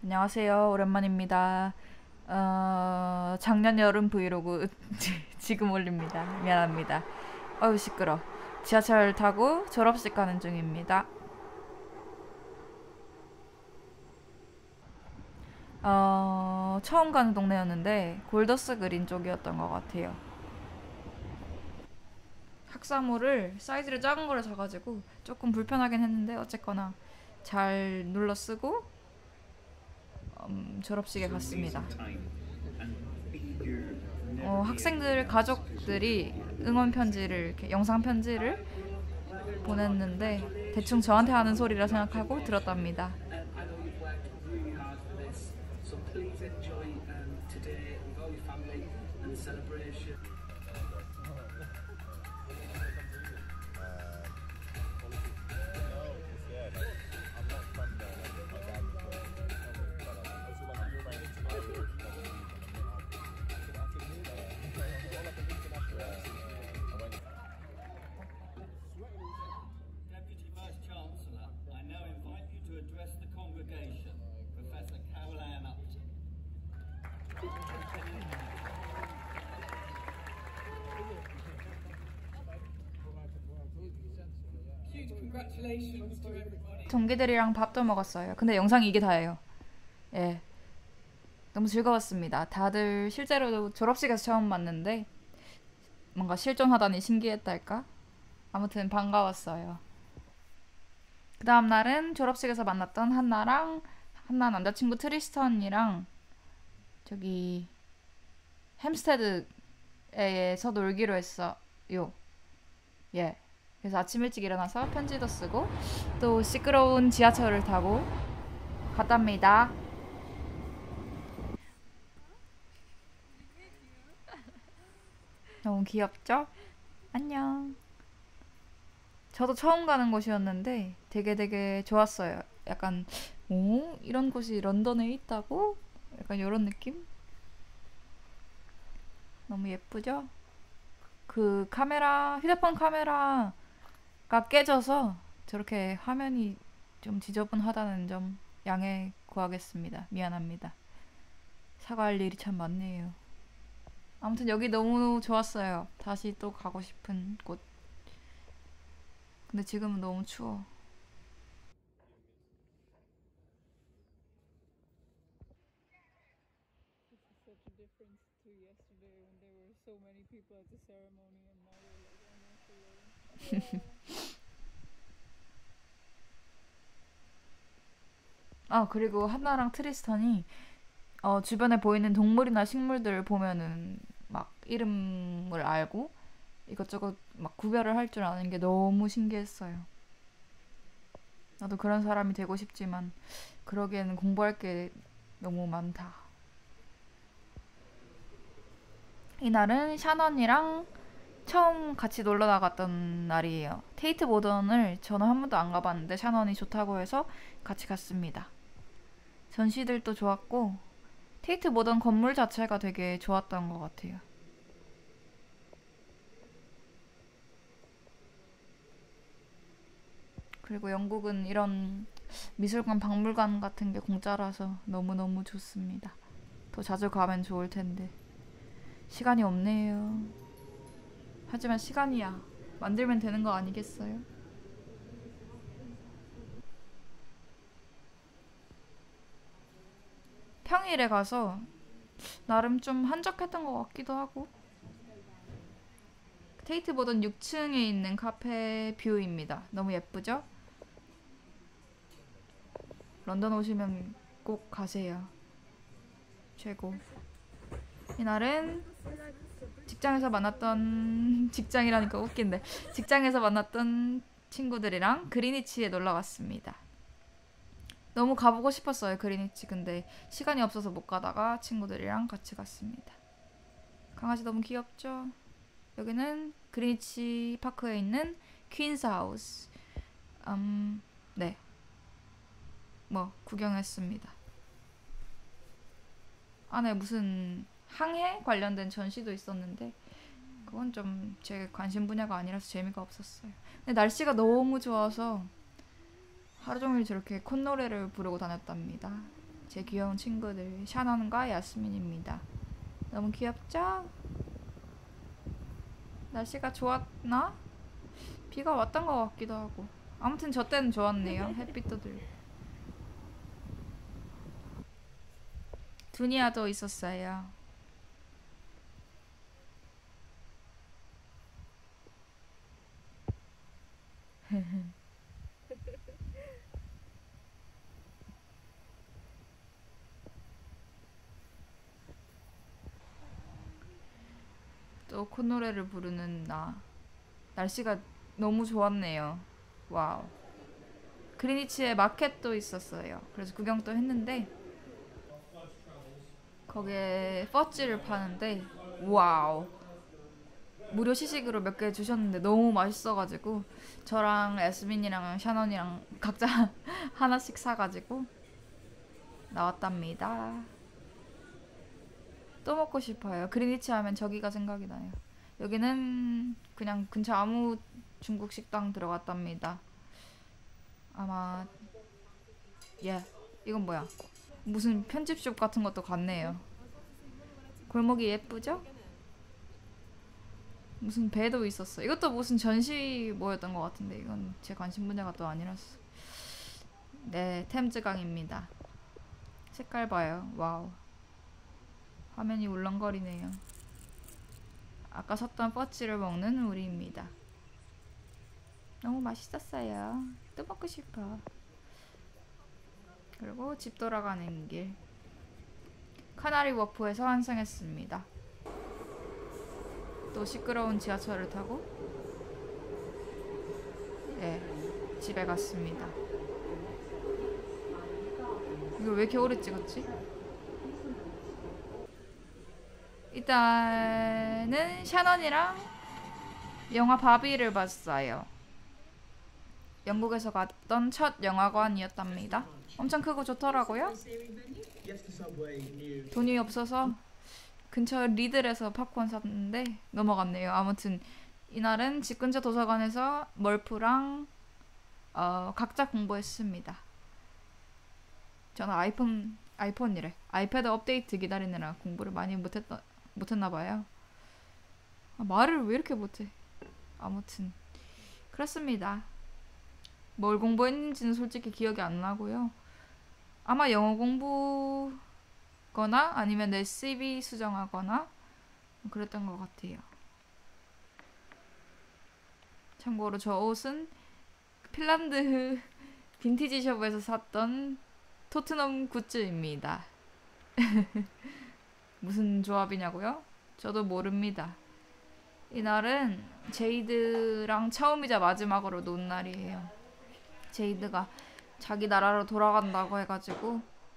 안녕하세요. 오랜만입니다. 작년 여름 브이로그 지금 올립니다. 미안합니다. 어휴, 시끄러. 지하철 타고 졸업식 가는 중입니다. 처음 가는 동네였는데 골더스 그린 쪽이었던 것 같아요. 학사모를 사이즈를 작은 거를 사가지고 조금 불편하긴 했는데 어쨌거나 잘 눌러 쓰고 졸업식에 갔습니다. 학생들 가족들이 응원 편지를 이렇게 영상 편지를 보냈는데 대충 저한테 하는 소리라 생각하고 들었답니다. Deputy Vice-Chancellor, I now invite you to address the congregation. Professor Carol Ann Upton. Huge congratulations to everybody. 동기들이랑 밥도 먹었어요. 근데 영상이 이게 다예요. 예. 너무 즐거웠습니다. 다들 실제로도 졸업식에서 처음 봤는데 뭔가 실존하다니 신기했달까? 아무튼 반가웠어요. 그 다음 날은 졸업식에서 만났던 한나 남자친구 트리스턴이랑 저기 햄스테드에서 놀기로 했어요. 예. 그래서 아침 일찍 일어나서 편지도 쓰고 또 시끄러운 지하철을 타고 갔답니다. 너무 귀엽죠? 안녕. 저도 처음 가는 곳이었는데 되게 좋았어요. 약간 오? 이런 곳이 런던에 있다고? 약간 이런 느낌? 너무 예쁘죠? 그 휴대폰 카메라가 깨져서 저렇게 화면이 좀 지저분하다는 점 양해 구하겠습니다. 미안합니다. 사과할 일이 참 많네요. 아무튼 여기 너무 좋았어요. 다시 또 가고 싶은 곳. 근데 지금은 너무 추워. This is such a difference to yesterday when there were so many people at the ceremony and now we're like almost alone. 그리고 한나랑 트리스턴이 주변에 보이는 동물이나 식물들을 보면은 막 이름을 알고 이것저것 막 구별을 할 줄 아는 게 너무 신기했어요. 나도 그런 사람이 되고 싶지만 그러기에는 공부할 게 너무 많다. 이날은 샤넌이랑 처음 같이 놀러 나갔던 날이에요. 테이트 모던을 저는 한 번도 안 가봤는데 샤넌이 좋다고 해서 같이 갔습니다. 전시들도 좋았고 테이트 모던 건물 자체가 되게 좋았던 것 같아요. 그리고 영국은 이런 미술관, 박물관 같은 게 공짜라서 너무너무 좋습니다. 더 자주 가면 좋을 텐데 시간이 없네요. 하지만 시간이야 만들면 되는 거 아니겠어요? 평일에 가서 나름 좀 한적했던 것 같기도 하고. 테이트 보던 6층에 있는 카페 뷰입니다. 너무 예쁘죠? 런던 오시면 꼭 가세요. 최고. 이날은 직장이라니까 웃긴데 직장에서 만났던 친구들이랑 그리니치에 놀러 갔습니다. 너무 가보고 싶었어요, 그리니치. 근데 시간이 없어서 못 가다가 친구들이랑 같이 갔습니다. 강아지 너무 귀엽죠? 여기는 그리니치 파크에 있는 퀸스 하우스. 네. 구경했습니다. 안에 무슨 항해 관련된 전시도 있었는데 그건 좀 제 관심 분야가 아니라서 재미가 없었어요. 근데 날씨가 너무 좋아서 하루 종일 저렇게 콧노래를 부르고 다녔답니다. 제 귀여운 친구들 샤넌과 야스민입니다. 너무 귀엽죠? 날씨가 좋았나? 비가 왔던 것 같기도 하고. 아무튼 저 때는 좋았네요. 햇빛도 들고. 두니아도 있었어요. 또 콧노래를 부르는 나. 날씨가 너무 좋았네요. 와우. 그리니치에 마켓도 있었어요. 그래서 구경도 했는데 거기에 퍼찌를 파는데 와우. 무료 시식으로 몇 개 주셨는데 너무 맛있어가지고 저랑 에스민이랑 샤넌이랑 각자 하나씩 사가지고 나왔답니다. 또 먹고 싶어요. 그리니치 하면 저기가 생각이 나요. 여기는 그냥 근처 아무 중국 식당 들어갔답니다. 아마 이건 뭐야? 무슨 편집숍 같은 것도 같네요. 골목이 예쁘죠? 무슨 배도 있었어. 이것도 무슨 전시 뭐였던 것 같은데 이건 제 관심 분야가 또 아니라서. 네, 템즈강입니다. 색깔 봐요. 와우. 화면이 울렁거리네요. 아까 샀던 퍼치를 먹는 우리입니다. 너무 맛있었어요. 또 먹고 싶어. 그리고 집 돌아가는 길. 카나리 워프에서 환승했습니다. 또 시끄러운 지하철을 타고 집에 갔습니다. 이거 왜 이렇게 오래 찍었지? 일단은 샤넌이랑 영화 바비를 봤어요. 영국에서 갔던 첫 영화관이었답니다. 엄청 크고 좋더라고요. 돈이 없어서 근처 리들에서 팝콘 샀는데 넘어갔네요. 아무튼 이날은 집 근처 도서관에서 멀프랑 각자 공부했습니다. 저는 아이폰이래. 아이패드 업데이트 기다리느라 공부를 많이 못했나봐요. 말을 왜 이렇게 못해. 아무튼 그렇습니다. 뭘 공부했는지는 솔직히 기억이 안 나고요. 아마 영어 공부거나 아니면 내 CV 수정하거나 그랬던 것 같아요. 참고로 저 옷은 핀란드 빈티지 숍에서 샀던 토트넘 굿즈입니다. 무슨 조합이냐고요? 저도 모릅니다. 이날은 제이드랑 처음이자 마지막으로 논 날이에요. 제이드가 자기 나라로 돌아간다고 해가지고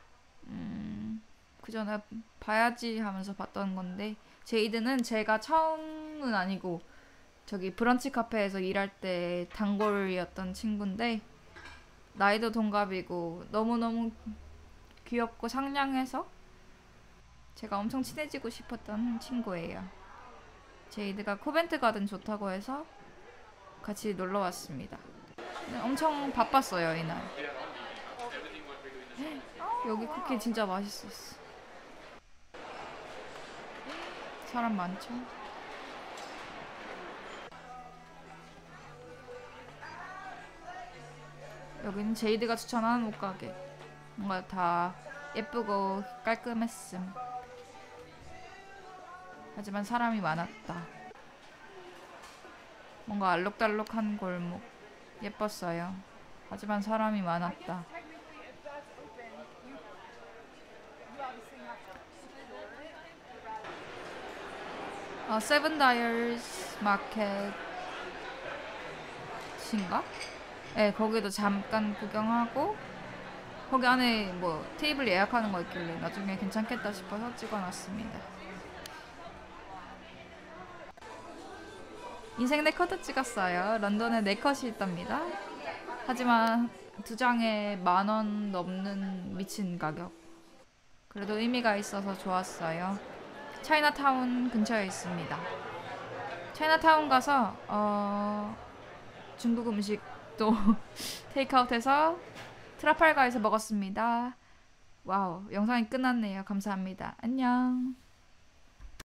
그 전에 봐야지 하면서 봤던 건데 제이드는 제가 처음은 아니고 저기 브런치 카페에서 일할 때 단골이었던 친구인데 나이도 동갑이고 너무너무 귀엽고 상냥해서 제가 엄청 친해지고 싶었던 친구예요. 제이드가 코벤트 가든 좋다고 해서 같이 놀러 왔습니다. 엄청 바빴어요 이날. 여기 쿠키 진짜 맛있었어. 사람 많죠? 여기는 제이드가 추천한 옷가게. 뭔가 다 예쁘고 깔끔했음. 하지만 사람이 많았다. 뭔가 알록달록한 골목. 예뻤어요. 하지만 사람이 많았다. 세븐 다이얼스 마켓인가? 네, 거기도 잠깐 구경하고 거기 안에 뭐 테이블 예약하는 거 있길래 나중에 괜찮겠다 싶어서 찍어놨습니다. 인생 네컷도 찍었어요. 런던에 네컷이 있답니다. 하지만 2장에 10,000원 넘는 미친 가격. 그래도 의미가 있어서 좋았어요. 차이나타운 근처에 있습니다. 차이나타운 가서 중국 음식도 테이크아웃해서 트라팔가에서 먹었습니다. 와우, 영상이 끝났네요. 감사합니다. 안녕.